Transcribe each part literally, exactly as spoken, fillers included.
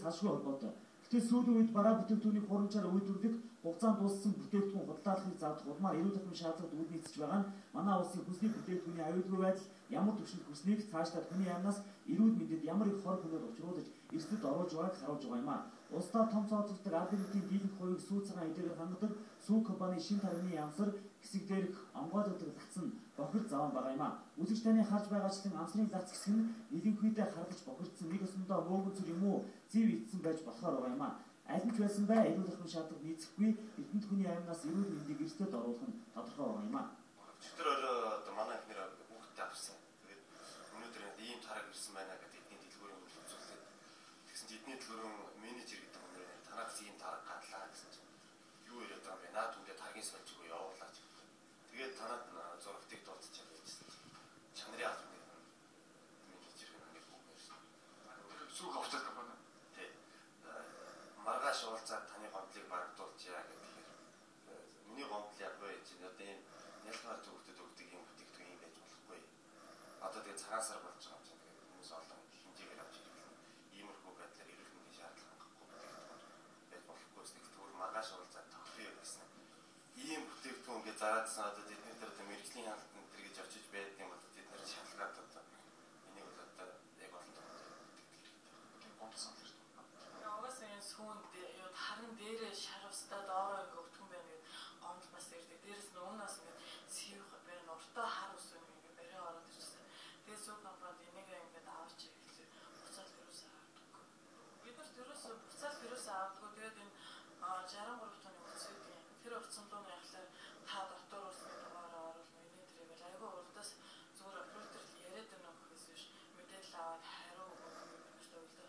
салшгүй холбоотой. Гэтэл сүүлийн үед бараа бүтээгдэхүүний хурамчаар үйлдвэрлэх хугацаанд дууссан бүтээгдэхүүн худалдааллыг заавал улмаар эрүүл ахуйн шаардлагад үл нийцэж байгаа нь манай улсын хүнсний бүтээгдэхүүний аюулгүй байдал ямар түвшинд хүрснийг цаашдаа хүний амнаас эрүүл мэндэд ямар их хор хөнөөр учруулж эрсдэд оруулж байгааг харуулж байгаа юм а. Улсдаа том цооцолдог албан нийтийн дийлэнх хувийг сүү цагаан эдгээр хангадаг сүү компани шин тархины ямсар хэсэг дээрх онгойлогдох зац нь бохир заван байгаа юм а. Үзэгч таны харж байгаачлан амсрын зац хэсэг нь нэлэнхүйдээ харлаж бохирдсан нэг өсөндөө мөөгөнцөр юм уу зэв итсэн байж болохоор байгаа юм а. Аль нь ч байсан бай эрүүл ахуйн шаардлага нийцэхгүй эрдэнэт хүний амнаас эрүүл мэндийг эрсдэд оруулах нь тодорхой байгаа юм а. Өчигдөр одоо манай эхнэр хүүхдээ авсан. Тэгээд өнөөдөр ийм тараг ирсэн байна гэдэг эдний дэлгүүрийн үзүүлэлт. Тэгсэн чинь эдний дэлгүүрийн менежер гэдэг хүн танаас ийм тараг гадлаа гэсэн чинь юу яриад байгаа юм бэ? Наад үндэ таргийн сольж өгөө явуулаач. Тэгээд танаад зурагтыг дуудчих байсан. Чанарын албан менежер ингээд бүгд ярьсан. Сүүх авчаад байна. Тий. Маргааш уулзаад таны гомдлыг барагдуулчихъя гэхээр миний гомдол яг бай чинь одоо ийм ялгаар төвхөд өгдөг юм бүтээгдэхүүн юм байж болохгүй. Одоо тэгээ цагаан сар болж байгаа юм чинь тэгээд хүмүүс олон хэмжээгээр авч ирэх юм. Иймэрхүү байдлаар эрүүл мэндийн шаардлага хангахгүй бүтээгдэхүүн байж болохгүй гэсэн төр маргааш уулзаад тохиё гэсэн. Ийм бүтээгдэхүүн гэж зараадсан одоо тэдний дээр одоо мэрэгжлийн хяналтанд тэр гэж очиж байдаг юм одоо тэд нар шалгаад одоо энийг бол одоо яг олон гомдсон л шүү. Угаасаа энэ сүүнд юу харин дээрээ шаравстаа доороо ингээ өтгөн байна гэдэг гомдол бас ирдэг. Дээрээс нь өмнөөс ингээ сийх байна уртаа хар ус ингээ барай ороод ирсэн. Тэгээ сүү компанид энийг ингээ аваач гэхлээр буцаад вирусаа авдаг. Бид нар вирусаа буцаад вирусаа авдаг. Тэгээд энэ шаран гурав тооны үсэд тэр урцсан дууны яхлаар та доктор усны дугаараа оруулах миний тэр байл айгүй урдаас зүгээр оператор яриад байна гэхээс биш мэдээлэл аваад хариу өгөх юм шүү дээ.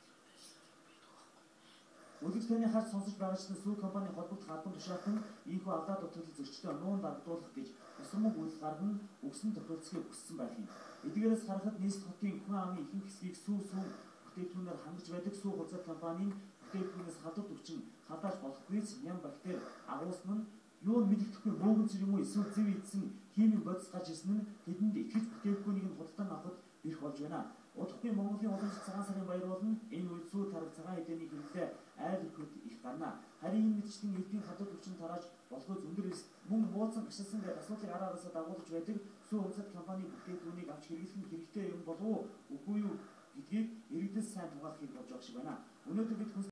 Үзэгч таны харж сонсож байгаачлан сүү компани холбогдох албан тушаалтан ийхүү алдаа дутагдал зөрчилтэй нуун дагдуулах гэж усрмаг үйл гарган өгсөн тохиолцгийг хүссэн байх юм. Эдгээрээс харахад нийслэл хотын хүн амын ихэнх хэсгийг сүү сүү бүтээгдэхүүнээр хангаж байдаг сүү хулгай компанийн бүтээгдэхүүнээс хадад өвчин хадаж болохгүй ням бактери агуулсан нь юу мэддэхгүй мөөгөнцөр юм уу эсвэл зэв идсэн химийн бодис гарч ирсэн нь тэдэнд итгэж бүтээгдэхүүнийг нь худалдан авахд бэрх болж байна. Удахгүй Монголын уламжлалт цагаан сарын баяр бол энэ үед сүү тараг цагаан эдэний хэмнэлээ айл ихэд их гарна. Харин энэ мэдчлэн эдийн хадад өвчин тарааж болохгүй зөндөр мөн бууцсан гашилсан гэдэг асуудлыг араагаасаа дагуулж байдаг сүү хулгай компани бүтээгдэхүүнийг авч хэрэглэх нь хэрэгтэй юм болов уу үгүй юу гэдгийг иргэдэд сайн тугаах хэрэг болж байгаа шиг байна. Өнөөдөр бид